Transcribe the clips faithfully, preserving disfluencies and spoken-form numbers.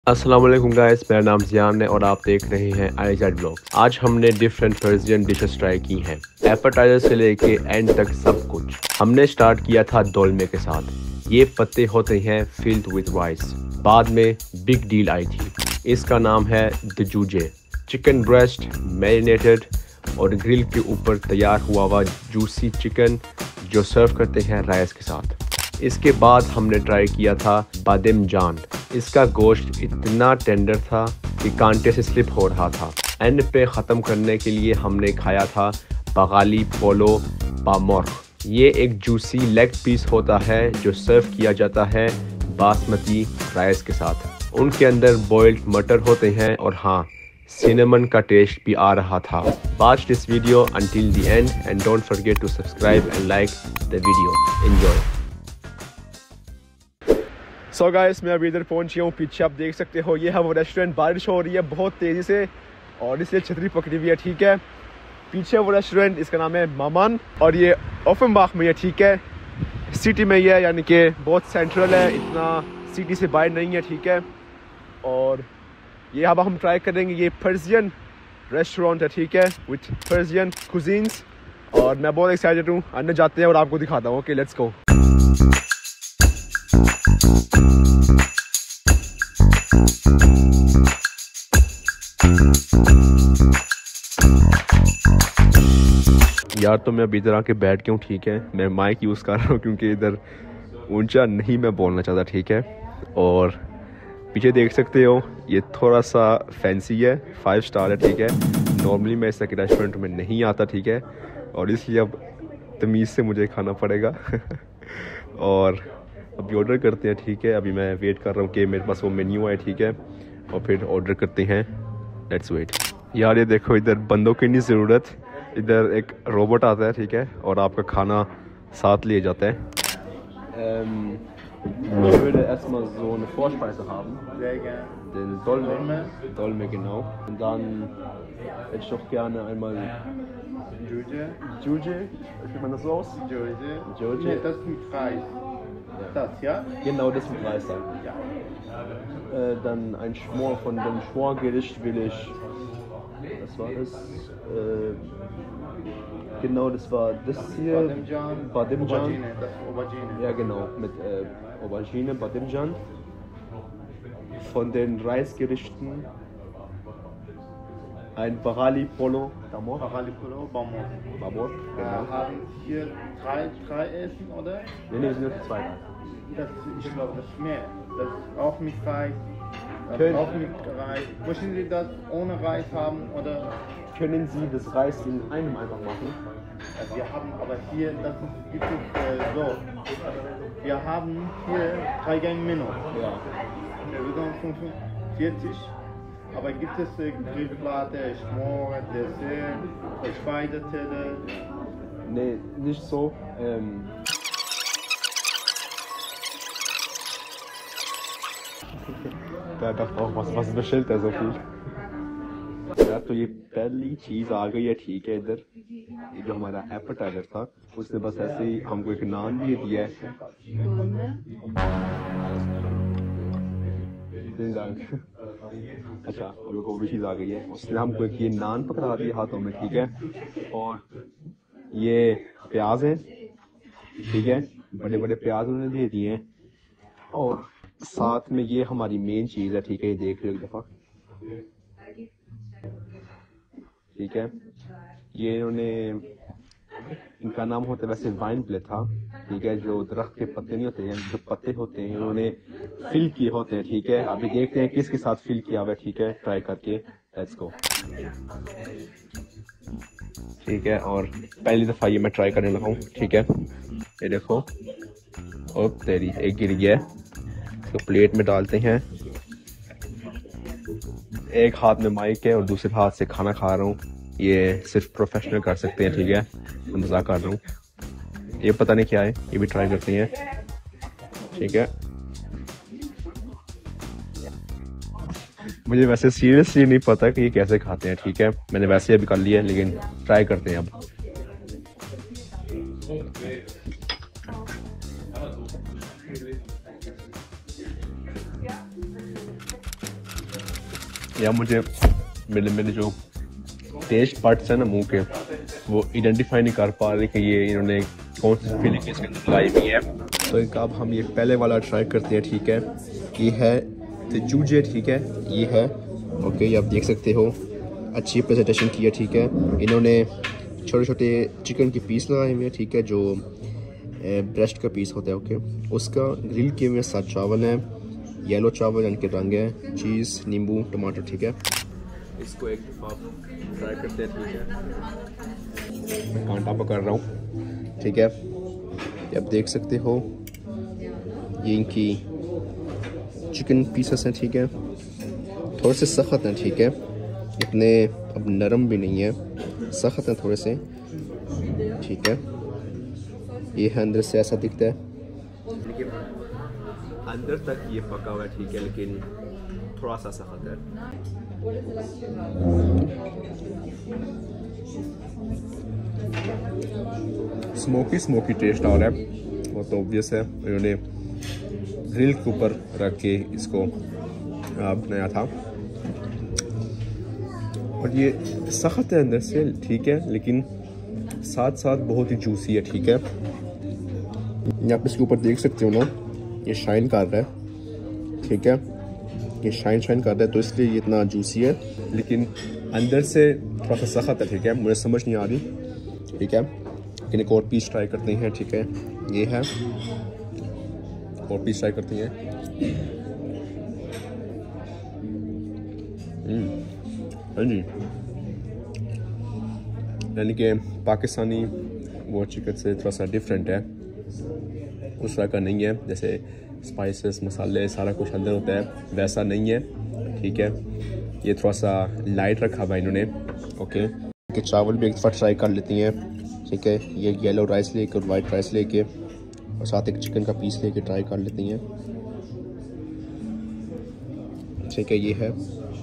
अस्सलाम वालेकुम गाइस, मेरा नाम ज़ियान है और आप देख रहे हैं आई जेड ब्लॉग। आज हमने डिफरेंट पर्सियन डिशेस ट्राई की हैं, एपेटाइजर से लेके एंड तक सब कुछ। हमने स्टार्ट किया था डोलमे के साथ। ये पत्ते होते हैं फिल्ड विद राइस। बाद में बिग डील आई थी, इसका नाम है दजूजे। चिकन ब्रेस्ट मैरिनेटेड और ग्रिल के ऊपर तैयार हुआ हुआ जूसी चिकन जो सर्व करते हैं राइस के साथ। इसके बाद हमने ट्राई किया था बादिम जान। इसका गोश्त इतना टेंडर था कि कांटे से स्लिप हो रहा था। एंड पे ख़त्म करने के लिए हमने खाया था बगाली पोलो बामोर। ये एक जूसी लेग पीस होता है जो सर्व किया जाता है बासमती राइस के साथ। उनके अंदर बॉइल्ड मटर होते हैं और हाँ, सिनेमन का टेस्ट भी आ रहा था। Watch this video until the end and don't forget to subscribe and like the video. Enjoy. So so guys, मैं अभी इधर पहुंच गया हूँ। पीछे आप देख सकते हो, ये है वो रेस्टोरेंट। बारिश हो रही है बहुत तेज़ी से और इसलिए छतरी पकड़ी हुई है, ठीक है। पीछे वो रेस्टोरेंट, इसका नाम है मामान और ये ओफनबाख में है, ठीक है। सिटी में ही है, यानी कि बहुत सेंट्रल है, इतना सिटी से बाहर नहीं है, ठीक है। और ये अब हम ट्राई करेंगे। ये पर्सियन रेस्टोरेंट है, ठीक है, विथ पर्सियन कुजीन्स। और मैं बहुत एक्साइटेड हूँ, अंदर जाते हैं और आपको दिखाता हूँ। Okay, let's go. यार तो मैं अभी इधर आके बैठ गया हूँ, ठीक है। मैं माइक यूज़ कर रहा हूँ क्योंकि इधर ऊंचा नहीं मैं बोलना चाहता, ठीक है। और पीछे देख सकते हो, ये थोड़ा सा फैंसी है, फाइव स्टार है, ठीक है। नॉर्मली मैं इस तरह के रेस्टोरेंट में नहीं आता, ठीक है, और इसलिए अब तमीज़ से मुझे खाना पड़ेगा। और अभी ऑर्डर करते हैं, ठीक है। अभी मैं वेट कर रहा हूँ कि मेरे पास वो मेन्यू आए, ठीक है, और फिर ऑर्डर करते हैं। Let's wait. यार ये देखो, इधर बंदों की नहीं ज़रूरत, इधर एक रोबोट आता है, ठीक है, और आपका खाना साथ ले जाता है। um, Ich würde erstmal so eine Vorspeise haben. Sehr gerne. Den Dolme. Dolme, genau. Und dann hätte ich doch gerne einmal Juje. Juje. Spricht man das so aus? Juje. Juje. Nee, das mit Reis. Ja. Das, ja? Genau, das mit Reis dann. Ja. Äh, dann ein Schmor. Von dem Schmorgericht will ich. Was war das? Äh, genau, das war das hier. Bademjan. Bademjan. Aubergine, das Aubergine. Ja, genau, mit äh, Aubergine, Bademjan. Von den Reisgerichten ein Barali Polo Damor. Barali Polo, Bamor. Babor, Wir genau. haben hier drei, drei Essen, oder? Nee, nee, sind nur die zwei. Das, ich glaube, das ist mehr. Das ist auch mit Reis. Das Können- ist auch mit Reis. Möchten Sie das ohne Reis haben, oder? Können Sie das Reis in einem einfach machen? Also wir haben aber hier, das ist, gibt es äh, so. Wir haben hier drei Gänge Menü. Ja. Wir bekommen fünfundvierzig. Aber gibt es äh, Grillplatte, Schmor, Dessert, Speiseteller? Nee, nicht so. Ähm, Der dachte auch, was, was bestellt er so viel? यार तो ये पहली चीज़ आ गई है, ठीक है। इधर ये जो हमारा एपेटाइजर था, उसने बस ऐसे ही हमको एक नान भी दिया है। अच्छा, हम लोग को भी चीज़ आ गई है। उसने हमको एक ये नान पकड़ा दिया हाथों में, ठीक है। और ये प्याज है, ठीक है, बड़े बड़े प्याज उन्होंने दे दिए हैं। और साथ में ये हमारी मेन चीज़ है, ठीक है, ये देख लो एक दफ़ा, ठीक है। ये इन्होंने, इनका नाम होता है वैसे वाइन प्ले था, ठीक है, जो दरख्त के पत्ते नहीं होते हैं, जो पत्ते होते हैं उन्होंने फिल किए होते हैं, ठीक है। अभी देखते हैं किसके साथ फिल किया हुआ है, ठीक है, ट्राई करके। Let's go. ठीक है, और पहली दफ़ा ये मैं ट्राई करने लगा हूँ, ठीक है। ये देखो, और तेरी एक गिर गया है, इसको प्लेट में डालते हैं। एक हाथ में माइक है और दूसरे हाथ से खाना खा रहा हूँ। ये सिर्फ प्रोफेशनल कर सकते हैं, ठीक है, मैं मजाक कर रहा हूँ। ये पता नहीं क्या है, ये भी ट्राई करते हैं, ठीक है। मुझे वैसे सीरियसली नहीं पता कि ये कैसे खाते हैं, ठीक है। मैंने वैसे अभी कर लिया है, लेकिन ट्राई करते हैं अब। या मुझे मेरे मेरे जो टेस्ट पार्ट्स हैं ना मुंह के, वो आइडेंटिफाई नहीं कर पा रहे कि ये इन्होंने कौन सी फीलिंग इसके अंदर लाई हुई है। तो एक अब हम ये पहले वाला ट्राई करते हैं, ठीक है। ये है तजूजे, ठीक है, ये है ओके। ये आप देख सकते हो अच्छी प्रेजेंटेशन की है, ठीक है। इन्होंने छोटे छोटे चिकन के पीस लगाए हुए हैं, ठीक है, जो ब्रेस्ट का पीस होता है ओके। उसका ग्रिल किए हुए साथ चावल हैं, येलो चावल इनके रंग है, चीज़, नींबू, टमाटर, ठीक है। इसको एक दफ़ा ट्राई करते हैं, ठीक है। मैं कांटा पकड़ रहा हूँ, ठीक है। ये आप देख सकते हो ये इनकी चिकन पीसेस हैं, ठीक है। थोड़े से सख्त हैं, ठीक है, इतने अब नरम भी नहीं है, सख्त हैं थोड़े से, ठीक है। ये है अंदर से ऐसा दिखता है, अंदर तक ये पका हुआ है, ठीक है, लेकिन थोड़ा सा सख्त है। स्मोकी स्मोकी टेस्ट आ रहा है, वो तो ऑब्वियस है, इन्होंने ग्रिल के ऊपर रख के इसको बनाया था। और ये सख्त है अंदर से, ठीक है, लेकिन साथ साथ बहुत ही जूसी है, ठीक है। आप इसके ऊपर देख सकते हो ना, ये शाइन कर रहा है, ठीक है, ये शाइन शाइन कर रहा है, तो इसलिए ये इतना जूसी है, लेकिन अंदर से थोड़ा सा सख्त है, ठीक है। मुझे समझ नहीं आ रही, ठीक है, लेकिन एक और पीस ट्राई करते हैं, ठीक है। ये है, और पीस ट्राई करते हैं। हाँ जी, यानी कि पाकिस्तानी वो चिकन से थोड़ा सा डिफरेंट है, उस तरह का नहीं है, जैसे स्पाइसेस, मसाले, सारा कुछ अंदर होता है, वैसा नहीं है, ठीक है। ये थोड़ा सा लाइट रखा हुआ इन्होंने ओके। कि चावल भी एक दफ़ा ट्राई कर लेती हैं, ठीक है। ये येलो राइस लेके और वाइट राइस लेके और साथ एक चिकन का पीस लेके ट्राई कर लेती हैं, ठीक है। ये है,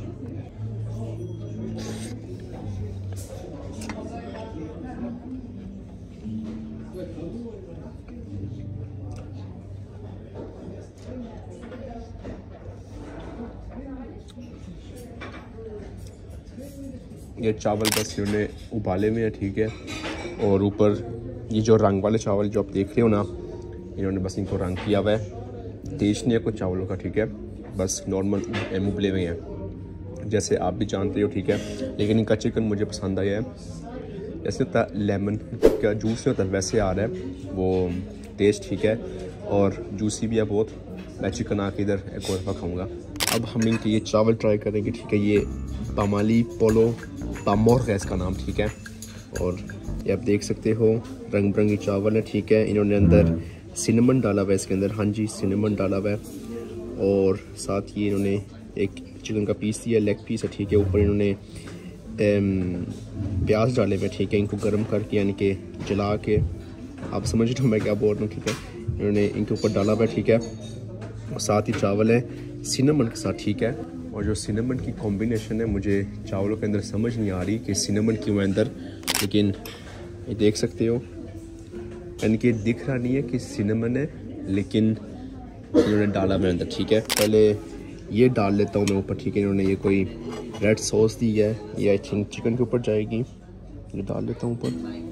ये चावल बस इन्होंने उबाले हुए हैं, ठीक है। और ऊपर ये जो रंग वाले चावल जो आप देख रहे हो ना, इन्होंने बस इनको रंग किया हुआ है, टेस्ट नहीं है कुछ चावलों का, ठीक है, बस नॉर्मल उबले हुए हैं, जैसे आप भी जानते हो, ठीक है। लेकिन इनका चिकन मुझे पसंद आया है, जैसे होता है लेमन का जूस नहीं होता वैसे आ रहा है वो टेस्ट, ठीक है, और जूसी भी है बहुत। मैं चिकन आके इधर एक और दफ़ा खाऊँगा। अब हम इनके ये चावल ट्राई करेंगे, ठीक है। ये पामाली पोलो पामोर है इसका नाम, ठीक है। और ये आप देख सकते हो रंग बिरंगी चावल है, ठीक है। इन्होंने अंदर सिनेमन डाला हुआ है इसके अंदर, हाँ जी, सिनेमन डाला हुआ है। और साथ ही इन्होंने एक चिकन का पीस दिया, लेग पीस है, ठीक है। ऊपर इन्होंने प्याज डाले हुए, ठीक है, इनको गर्म करके यानी कि जला के, आप समझ रहे हो मैं क्या बोल रहा हूँ, ठीक है। इन्होंने इनके ऊपर डाला हुआ है, ठीक है। और साथ ही चावल है सिनेमन के साथ, ठीक है। और जो सिनेमन की कॉम्बिनेशन है मुझे चावलों के अंदर समझ नहीं आ रही कि सिनेमन क्यों है अंदर, लेकिन ये देख सकते हो यानी कि दिख रहा नहीं है कि सिनेमन है, लेकिन इन्होंने डाला हुआ अंदर, ठीक है। पहले ये डाल लेता हूँ मैं ऊपर, ठीक है। इन्होंने ये कोई रेड सॉस दी है, ये आई थिंक चिकन के ऊपर जाएगी, ये डाल लेता हूँ ऊपर,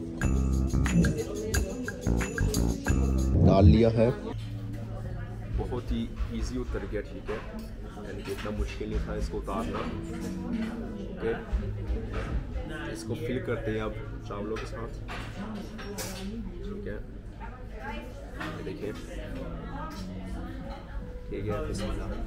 डाल लिया है। बहुत ही इजी उतर गया, ठीक है, यानी कि इतना मुश्किल नहीं था इसको उतारना, ओके। इसको फिल करते हैं अब चावलों के साथ, ठीक है। ये देखिए, ठीक है, बिस्मिल्लाह।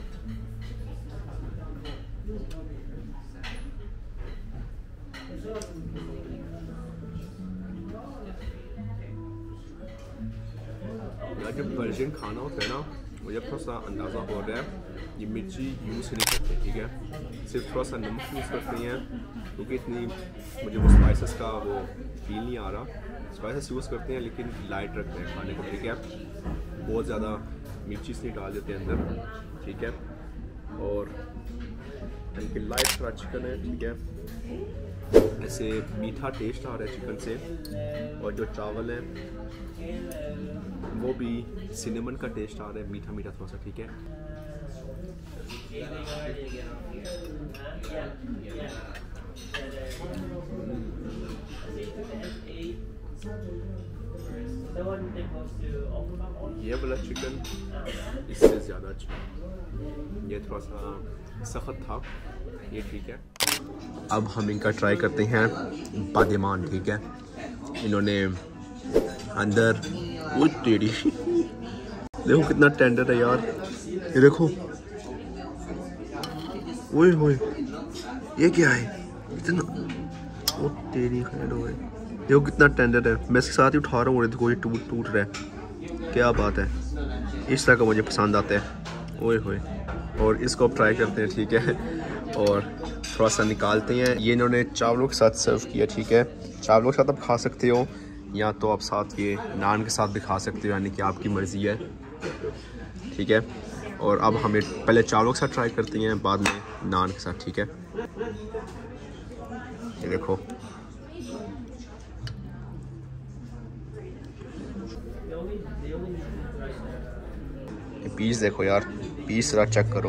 यार जब पर्शियन खाना होता है ना, मुझे थोड़ा सा अंदाज़ा हो रहा है ये मिर्ची यूज़ नहीं करते, ठीक है, सिर्फ थोड़ा सा नमक यूज़ करते हैं, क्योंकि इतनी मुझे वो स्पाइसेस का वो फील नहीं आ रहा। स्पाइसेस यूज़ करते हैं लेकिन लाइट रखते हैं खाने को, ठीक है, बहुत ज़्यादा मिर्ची नहीं डाल देते अंदर, ठीक है। और इनके लाइट थोड़ा चिकन है, ठीक है, ऐसे मीठा टेस्ट आ रहा है चिकन से। और जो चावल है वो भी सिनेमन का टेस्ट आ रहा है, मीठा मीठा थोड़ा सा, ठीक है। ये वाला चिकन इससे ज़्यादा अच्छा, ये थोड़ा सा सख्त था, ये ठीक है। अब हम इनका ट्राई करते हैं बादिमान, ठीक है। इन्होंने अंदर वो टेढ़ी देखो कितना टेंडर है यार, ये देखो, ओए होए ये क्या है इतना, वो टेढ़ी खैर हो गई, देखो कितना टेंडर है। मैं इसके साथ ही उठा रहा हूँ और देखो ये टूट टूट रहा है, क्या बात है। इस तरह का मुझे पसंद आता है, ओए होए। और इसको अब ट्राई करते हैं, ठीक है, और थोड़ा सा निकालते हैं। ये इन्होंने चावलों के साथ सर्व किया, ठीक है। चावलों के साथ आप खा सकते हो या तो आप साथ ये नान के साथ भी खा सकते हो, यानी कि आपकी मर्ज़ी है, ठीक है। और अब हमें पहले चावलों के साथ ट्राई करते हैं, बाद में नान के साथ, ठीक है। ये देखो, ये पीस देखो यार, पीस जरा चेक करो।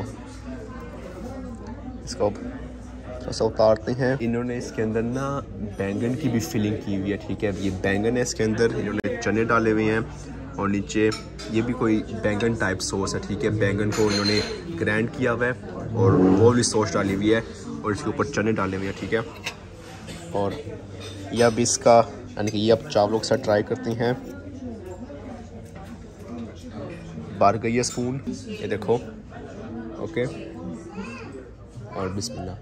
इसको ऐसा उतारते हैं। इन्होंने इसके अंदर ना बैंगन की भी फिलिंग की हुई है, ठीक है। ये बैंगन है इसके अंदर, इन्होंने चने डाले हुए हैं और नीचे ये भी कोई बैंगन टाइप सॉस है, ठीक है। बैंगन को इन्होंने ग्राइंड किया हुआ है और वो भी सॉस डाली हुई है और इसके ऊपर चने डाले हुए हैं, ठीक है। और ये अब इसका यानी कि ये अब चावलों के साथ ट्राई करते हैं। बार गई है स्पून, ये देखो, ओके। और बिस्मिल्लाह,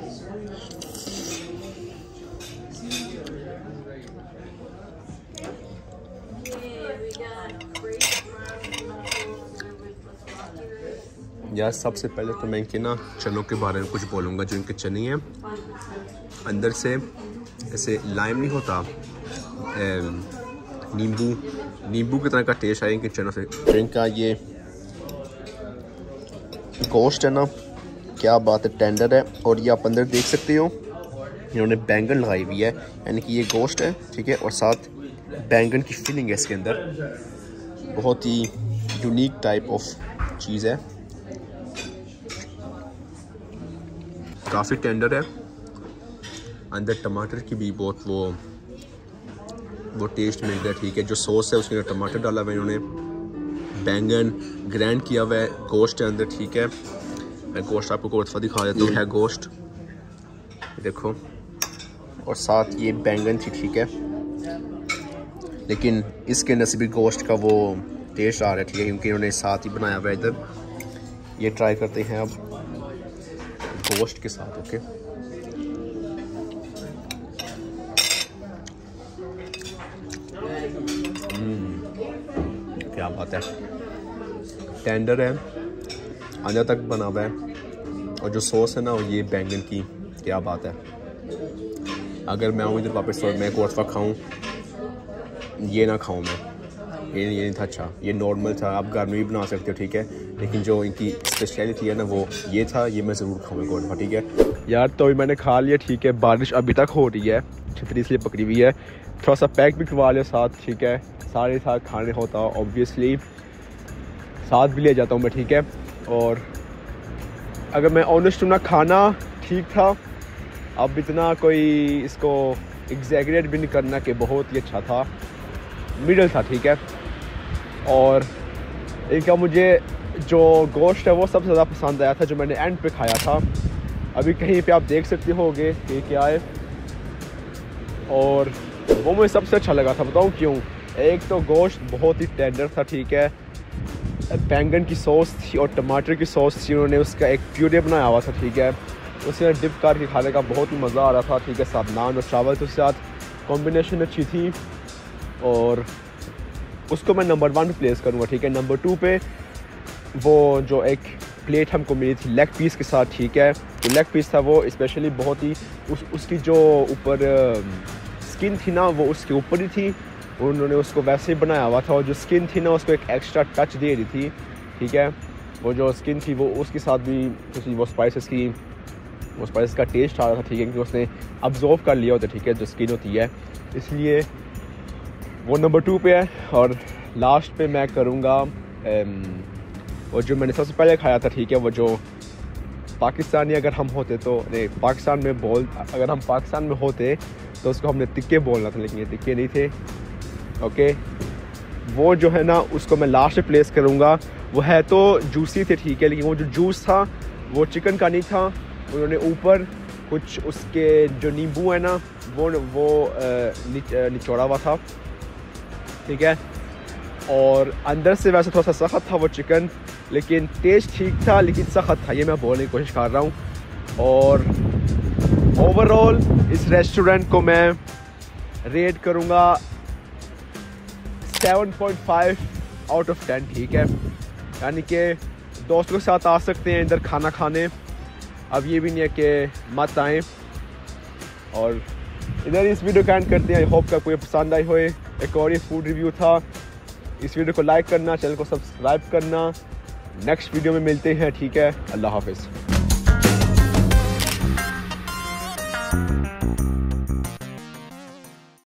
यार सबसे पहले तो मैं इनके ना चनों के बारे में कुछ बोलूँगा। जो इनके चने हैं अंदर से ऐसे लाइम नहीं होता, नींबू नींबू की तरह का टेस्ट है इनके चनों से। तो इनका ये गोश्त है ना, क्या बात है, टेंडर है। और ये आप अंदर देख सकते हो, इन्होंने बैंगन लगाई हुई है, यानी कि ये गोश्त है, ठीक है। और साथ बैंगन की फिलिंग है इसके अंदर, बहुत ही यूनिक टाइप ऑफ चीज़ है, काफ़ी टेंडर है। अंदर टमाटर की भी बहुत वो वो टेस्ट मिल रहा है, ठीक है। जो सॉस है उसके अंदर टमाटर डाला हुआ है इन्होंने, बैंगन ग्राइंड किया हुआ है, गोश्त है अंदर, ठीक है। मैं गोश्त आपको कोर्टफा दिखा देता हूँ, है गोश्त, देखो। और साथ ये बैंगन थी, ठीक है, लेकिन इसके अंदर से भी गोश्त का वो टेस्ट आ रहा है, ठीक है, क्योंकि इन्होंने साथ ही बनाया हुआ है इधर। ये ट्राई करते हैं अब गोश्त के साथ, ओके। क्या बात है, टेंडर है, अंदर तक बना हुआ है। और जो सॉस है ना वो ये बैंगन की, क्या बात है। अगर मैं आऊँ इधर वापस और मैं कोर्टफा खाऊँ, ये ना खाऊँ मैं, ये ये नहीं था अच्छा, ये नॉर्मल था। आप घर में भी बना सकते हो, ठीक है, लेकिन जो इनकी स्पेशलिटी है ना वो ये था, ये मैं ज़रूर खाऊँगा कोर्टफा, ठीक है। यार तो अभी मैंने खा लिया, ठीक है। बारिश अभी तक हो रही है, छतरी इसलिए पकड़ी हुई है। थोड़ा सा पैक भी करवा लिया साथ, ठीक है। सारे साथ खाने होता ऑब्वियसली साथ भी ले जाता हूँ मैं, ठीक है। और अगर मैं ऑनेस्ट हूँ ना, खाना ठीक था, अब इतना कोई इसको एग्जैगरेट भी नहीं करना कि बहुत ही अच्छा था, मिडल था, ठीक है। और इनका मुझे जो गोश्त है वो सबसे ज़्यादा पसंद आया था, जो मैंने एंड पे खाया था। अभी कहीं पे आप देख सकते होगे कि क्या है, और वो मुझे सबसे अच्छा लगा था, बताऊँ क्यों। एक तो गोश्त बहुत ही टेंडर था, ठीक है। बैंगन की सॉस थी और टमाटर की सॉस थी, उन्होंने उसका एक प्यूरे बनाया हुआ था, ठीक है। उसे डिप करके खाने का बहुत ही मज़ा आ रहा था, ठीक है। साथ नान और चावल तो उसके साथ कॉम्बिनेशन अच्छी थी, और उसको मैं नंबर वन पे प्लेस करूँगा, ठीक है। नंबर टू पे वो जो एक प्लेट हमको मिली थी लेग पीस के साथ, ठीक है। जो लेग पीस था वो स्पेशली बहुत ही उस उसकी जो ऊपर स्किन थी ना वो उसके ऊपर ही थी, उन्होंने उसको वैसे ही बनाया हुआ था। और जो स्किन थी ना उसको एक एक्स्ट्रा टच दे रही थी, ठीक है। वो जो स्किन थी वो उसके साथ भी कुछ वो स्पाइसेस की वो स्पाइस का टेस्ट आ रहा था, ठीक है, क्योंकि उसने अब्जॉर्व कर लिया होता, ठीक है, जो स्किन होती है, इसलिए वो नंबर टू पे है। और लास्ट पे मैं करूँगा वो जो मैंने सबसे पहले खाया था, ठीक है, वो जो पाकिस्तानी अगर हम होते तो नहीं, पाकिस्तान में बोल अगर हम पाकिस्तान में होते तो उसको हमने टिक्के बोलना था, लेकिन ये टिक्के नहीं थे। ओके, वो जो है ना उसको मैं लास्ट में प्लेस करूँगा। वो है तो जूसी थे, ठीक है, लेकिन वो जो जूस था वो चिकन का नहीं था। उन्होंने ऊपर कुछ उसके जो नींबू है ना वो वो निच, निचोड़ा हुआ था, ठीक है। और अंदर से वैसे थोड़ा सा सख्त था वो चिकन, लेकिन टेस्ट ठीक था, लेकिन सख्त था, ये मैं बोलने की कोशिश कर रहा हूँ। और ओवरऑल इस रेस्टोरेंट को मैं रेट करूँगा seven point five out of ten, ठीक है। यानी कि दोस्तों के साथ आ सकते हैं इधर खाना खाने, अब ये भी नहीं है कि मत आएँ। और इधर इस वीडियो का एंड करते हैं। आई होप का कोई पसंद आई होए। एक और ये फूड रिव्यू था। इस वीडियो को लाइक करना, चैनल को सब्सक्राइब करना। नेक्स्ट वीडियो में मिलते हैं, ठीक है। अल्लाह हाफिज़।